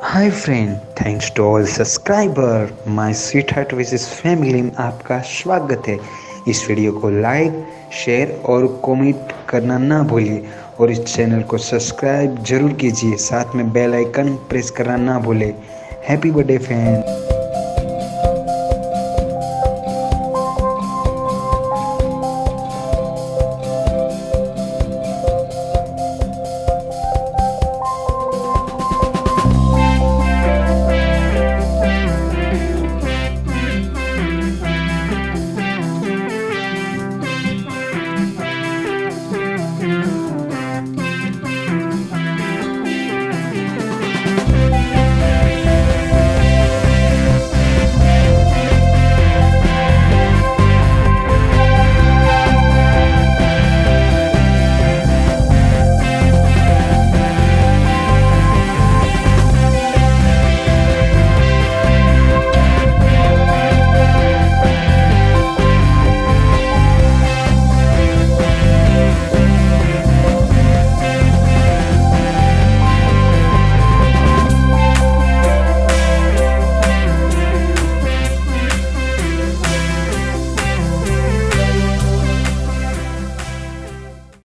Hi friend, thanks to all subscriber my sweet heart wishes family में आपका स्वागत है। इस वीडियो को लाइक, शेयर और कमेंट करना ना भूलिए और इस चैनल को सब्सक्राइब जरूर कीजिए। साथ में बेल आइकन प्रेस करना ना भूलें। Happy birthday friend.